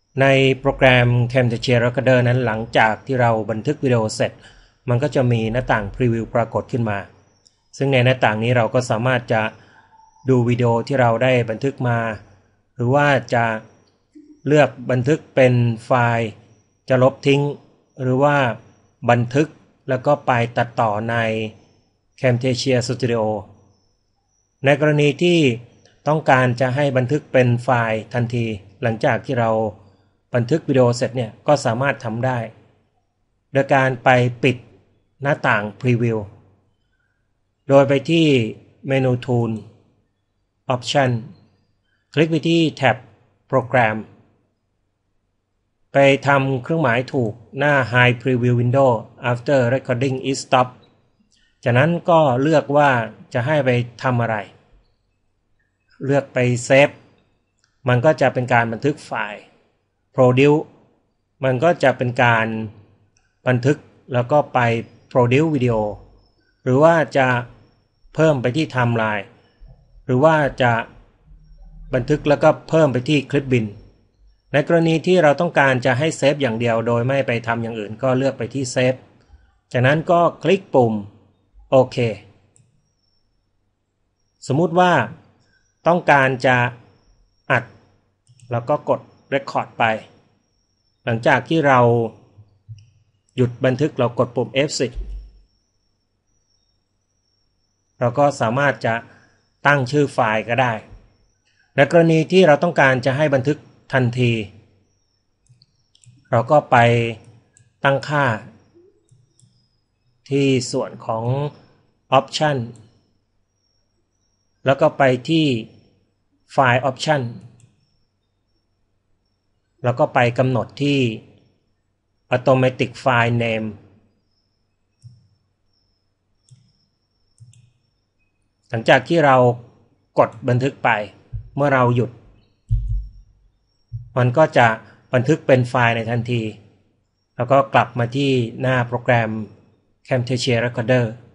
ในโปรแกรม Camtasia Recorder นั้นหลังจากที่เราบันทึกวิดีโอเสร็จมันก็จะมีหน้าต่างพรีวิวปรากฏขึ้นมาซึ่งในหน้าต่างนี้เราก็สามารถจะดูวิดีโอที่เราได้บันทึกมาหรือว่าจะเลือกบันทึกเป็นไฟล์จะลบทิ้งหรือว่าบันทึกแล้วก็ไปตัดต่อใน Camtasia Studio ในกรณีที่ต้องการจะให้บันทึกเป็นไฟล์ทันทีหลังจากที่เราบันทึกวิดีโอเสร็จเนี่ยก็สามารถทำได้โดยการไปปิดหน้าต่าง Preview โดยไปที่เมนู Tool Option คลิกไปที่แท็บโปรแกรมไปทำเครื่องหมายถูกหน้า Hide Preview Window after recording is stopped จากนั้นก็เลือกว่าจะให้ไปทำอะไรเลือกไปเซฟมันก็จะเป็นการบันทึกไฟล์ Produce มันก็จะเป็นการบันทึกแล้วก็ไป Produce วิดีโอหรือว่าจะเพิ่มไปที่ Timeline หรือว่าจะบันทึกแล้วก็เพิ่มไปที่คลิปบินในกรณีที่เราต้องการจะให้เซฟอย่างเดียวโดยไม่ไปทำอย่างอื่นก็เลือกไปที่เซฟจากนั้นก็คลิกปุ่มโอเคสมมุติว่าต้องการจะอัดแล้วก็กด Record ไปหลังจากที่เราหยุดบันทึกเรากดปุ่ม F10 เราก็สามารถจะตั้งชื่อไฟล์ก็ได้ในกรณีที่เราต้องการจะให้บันทึกทันทีเราก็ไปตั้งค่าที่ส่วนของ Option แล้วก็ไปที่ File Option แล้วก็ไปกำหนดที่ Automatic File Name หลังจากที่เรากดบันทึกไปเมื่อเราหยุดมันก็จะบันทึกเป็นไฟล์ในทันทีแล้วก็กลับมาที่หน้าโปรแกรม Camtasia Recorder